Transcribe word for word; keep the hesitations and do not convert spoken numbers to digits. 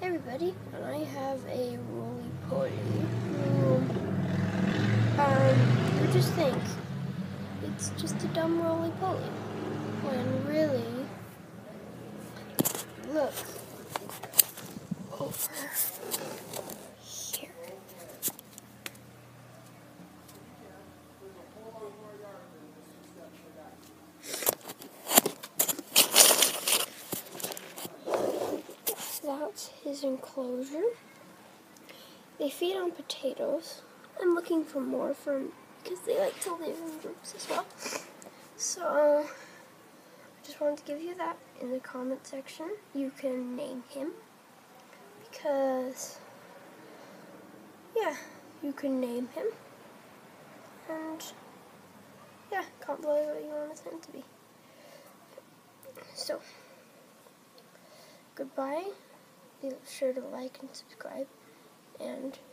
Hey everybody, and I have a roly-poly who, um, you just think it's just a dumb roly-poly, when really, look over here. That's his enclosure. They feed on potatoes. I'm looking for more from because they like to live in groups as well. So I just wanted to give you that in the comment section. You can name him because yeah, you can name him. And yeah, comment below what you want him to be. So goodbye. Be sure to like and subscribe, and